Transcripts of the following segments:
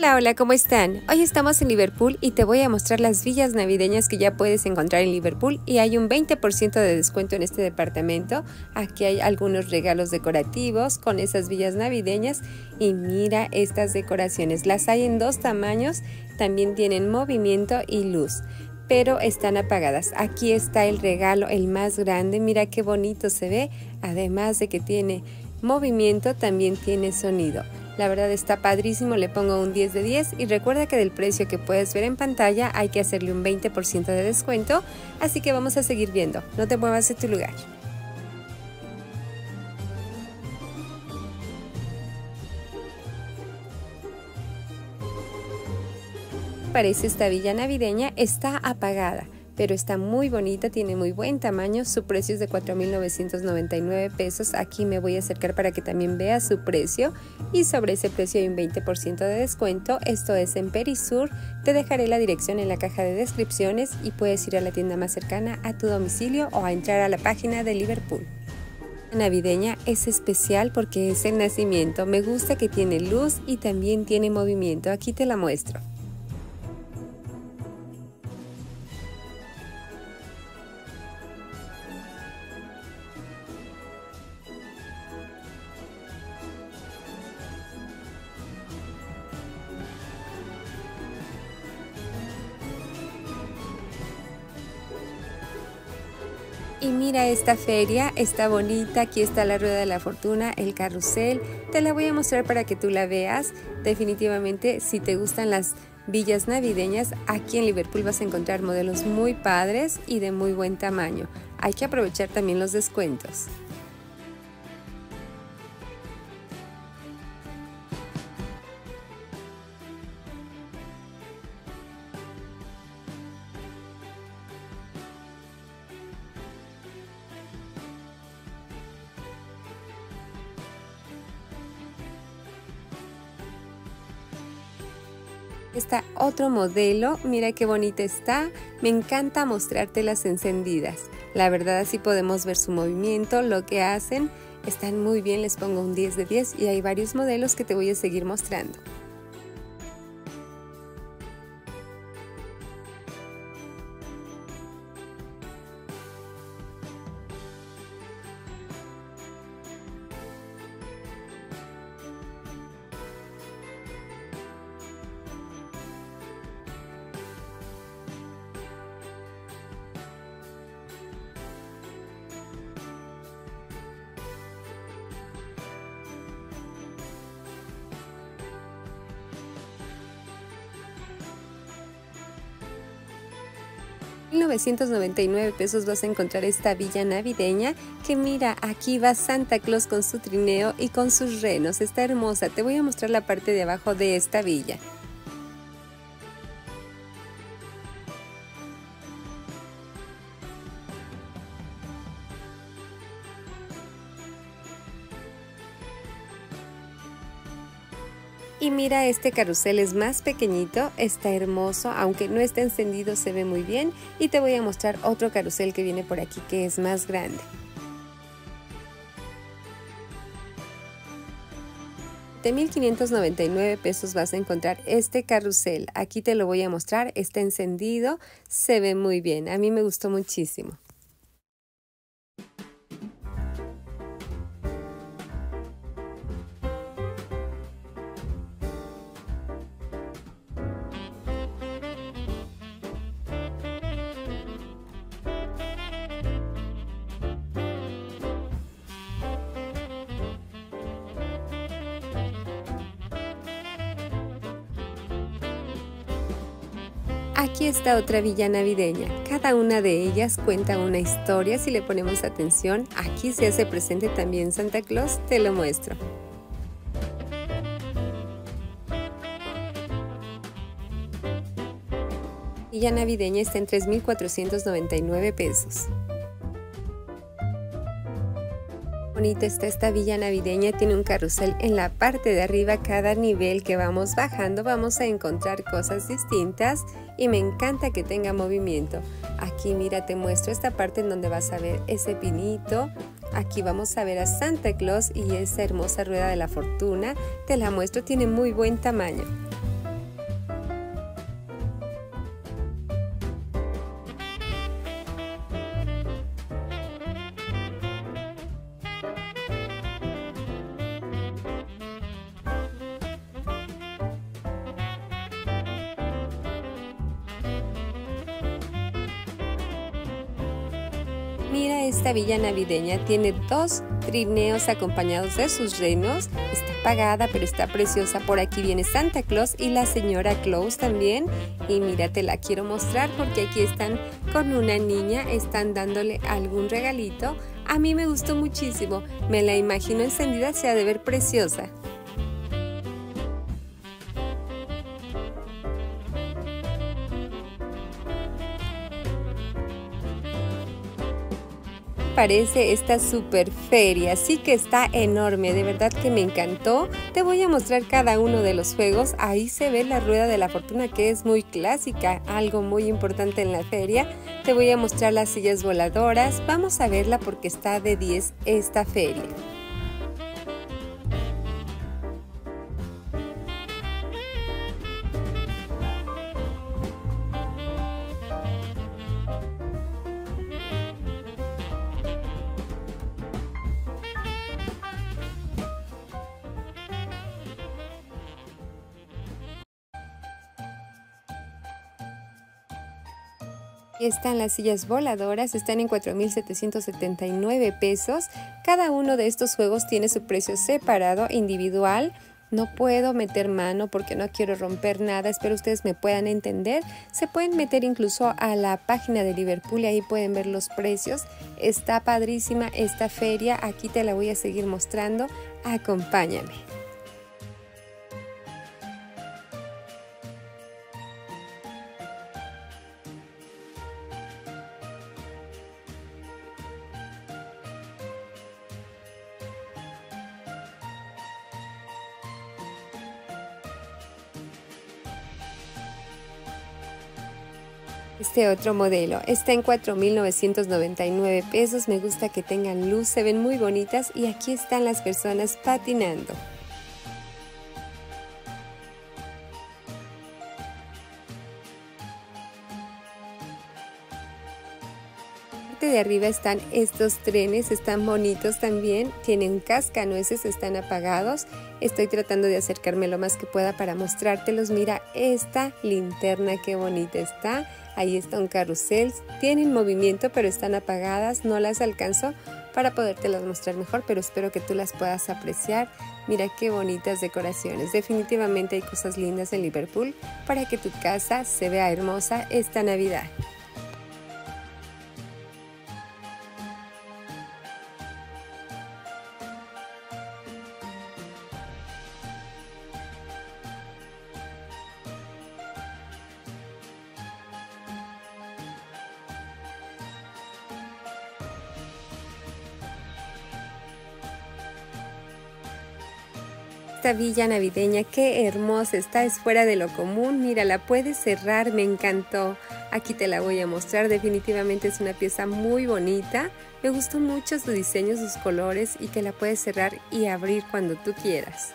Hola, hola, ¿cómo están? Hoy estamos en Liverpool y te voy a mostrar las villas navideñas que ya puedes encontrar en Liverpool y hay un 20% de descuento en este departamento. Aquí hay algunos regalos decorativos con esas villas navideñas y mira estas decoraciones. Las hay en dos tamaños, también tienen movimiento y luz, pero están apagadas. Aquí está el regalo, el más grande, mira qué bonito se ve, además de que tiene movimiento, también tiene sonido. La verdad está padrísimo, le pongo un 10 de 10 y recuerda que del precio que puedes ver en pantalla hay que hacerle un 20% de descuento, así que vamos a seguir viendo, no te muevas de tu lugar. Parece esta villa navideña, está apagada, pero está muy bonita, tiene muy buen tamaño, su precio es de 4.999 pesos. Aquí me voy a acercar para que también veas su precio y sobre ese precio hay un 20% de descuento. Esto es en Perisur, te dejaré la dirección en la caja de descripciones y puedes ir a la tienda más cercana a tu domicilio o a entrar a la página de Liverpool. La navideña es especial porque es el nacimiento, me gusta que tiene luz y también tiene movimiento, aquí te la muestro. Y mira esta feria, está bonita, aquí está la rueda de la fortuna, el carrusel, te la voy a mostrar para que tú la veas. Definitivamente si te gustan las villas navideñas, aquí en Liverpool vas a encontrar modelos muy padres y de muy buen tamaño. Hay que aprovechar también los descuentos. Está otro modelo, mira qué bonita está, me encanta mostrártelas encendidas. La verdad así podemos ver su movimiento, lo que hacen, están muy bien, les pongo un 10 de 10 y hay varios modelos que te voy a seguir mostrando. En 999 pesos vas a encontrar esta villa navideña que mira, aquí va Santa Claus con su trineo y con sus renos, está hermosa, te voy a mostrar la parte de abajo de esta villa. Y mira, este carrusel es más pequeñito, está hermoso, aunque no está encendido se ve muy bien. Y te voy a mostrar otro carrusel que viene por aquí que es más grande. De 1.599 pesos vas a encontrar este carrusel, aquí te lo voy a mostrar, está encendido, se ve muy bien, a mí me gustó muchísimo. Aquí está otra villa navideña, cada una de ellas cuenta una historia si le ponemos atención, aquí se hace presente también Santa Claus, te lo muestro. Villa navideña está en 3.499 pesos. Bonita está esta villa navideña, tiene un carrusel en la parte de arriba, cada nivel que vamos bajando vamos a encontrar cosas distintas y me encanta que tenga movimiento. Aquí mira, te muestro esta parte en donde vas a ver ese pinito, aquí vamos a ver a Santa Claus y esa hermosa rueda de la fortuna, te la muestro, tiene muy buen tamaño. Mira esta villa navideña, tiene 2 trineos acompañados de sus renos, está apagada pero está preciosa. Por aquí viene Santa Claus y la señora Claus también, y mira, te la quiero mostrar porque aquí están con una niña, están dándole algún regalito. A mí me gustó muchísimo, me la imagino encendida, se ha de ver preciosa. Parece esta super feria, sí que está enorme, de verdad que me encantó. Te voy a mostrar cada uno de los juegos. Ahí se ve la rueda de la fortuna, que es muy clásica, algo muy importante en la feria. Te voy a mostrar las sillas voladoras, vamos a verla porque está de 10 esta feria. Están las sillas voladoras, están en 4,779 pesos. Cada uno de estos juegos tiene su precio separado, individual. No puedo meter mano porque no quiero romper nada, espero ustedes me puedan entender. Se pueden meter incluso a la página de Liverpool y ahí pueden ver los precios. Está padrísima esta feria, aquí te la voy a seguir mostrando. Acompáñame. Este otro modelo está en 4,999 pesos, me gusta que tengan luz, se ven muy bonitas y aquí están las personas patinando. De arriba están estos trenes, están bonitos también, tienen cascanueces, están apagados. Estoy tratando de acercarme lo más que pueda para mostrártelos. Mira esta linterna, qué bonita está. Ahí está un carrusel, tienen movimiento pero están apagadas, no las alcanzo para podértelas mostrar mejor, pero espero que tú las puedas apreciar. Mira qué bonitas decoraciones, definitivamente hay cosas lindas en Liverpool para que tu casa se vea hermosa esta Navidad. Esta villa navideña, qué hermosa está, es fuera de lo común. Mira, la puedes cerrar, me encantó. Aquí te la voy a mostrar, definitivamente es una pieza muy bonita. Me gustó mucho su diseño, sus colores y que la puedes cerrar y abrir cuando tú quieras.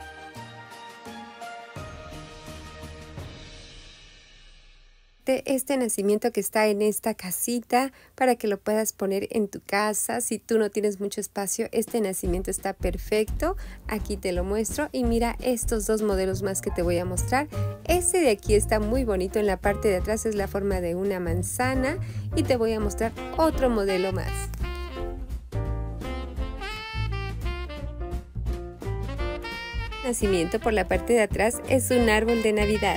Este nacimiento que está en esta casita para que lo puedas poner en tu casa. Si tú no tienes mucho espacio, este nacimiento está perfecto. Aquí te lo muestro y mira estos 2 modelos más que te voy a mostrar. Este de aquí está muy bonito, en la parte de atrás es la forma de una manzana y te voy a mostrar otro modelo más. El nacimiento por la parte de atrás es un árbol de Navidad.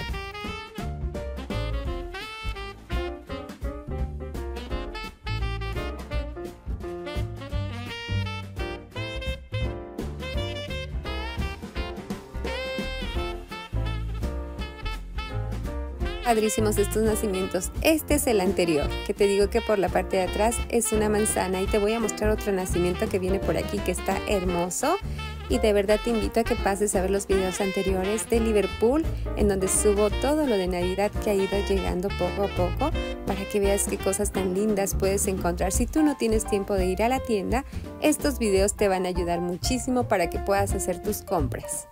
Padrísimos estos nacimientos. Este es el anterior, que te digo que por la parte de atrás es una manzana, y te voy a mostrar otro nacimiento que viene por aquí que está hermoso. Y de verdad te invito a que pases a ver los videos anteriores de Liverpool, en donde subo todo lo de Navidad que ha ido llegando poco a poco, para que veas qué cosas tan lindas puedes encontrar. Si tú no tienes tiempo de ir a la tienda, estos videos te van a ayudar muchísimo para que puedas hacer tus compras.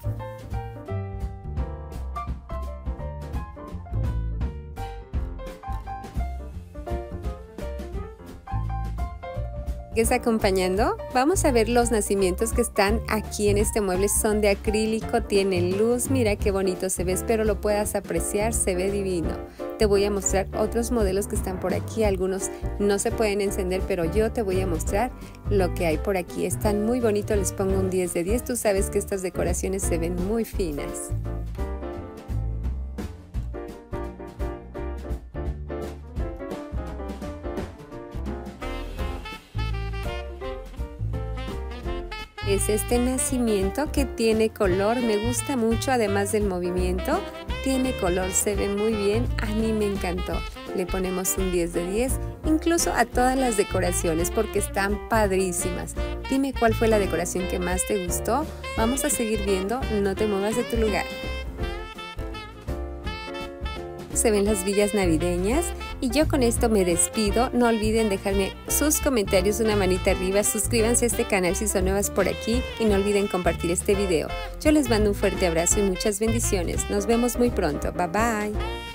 ¿Sigues acompañando? Vamos a ver los nacimientos que están aquí en este mueble. Son de acrílico, tienen luz, mira qué bonito se ve, espero lo puedas apreciar, se ve divino. te voy a mostrar otros modelos que están por aquí. Algunos no se pueden encender, pero yo te voy a mostrar lo que hay por aquí. Están muy bonitos, les pongo un 10 de 10. Tú sabes que estas decoraciones se ven muy finas. Es este nacimiento que tiene color, me gusta mucho, además del movimiento, tiene color, se ve muy bien, a mí me encantó. Le ponemos un 10 de 10, incluso a todas las decoraciones porque están padrísimas. Dime cuál fue la decoración que más te gustó. Vamos a seguir viendo, no te muevas de tu lugar. Se ven las villas navideñas y yo con esto me despido. No olviden dejarme sus comentarios, una manita arriba, suscríbanse a este canal si son nuevas por aquí y no olviden compartir este video. Yo les mando un fuerte abrazo y muchas bendiciones. Nos vemos muy pronto. Bye bye.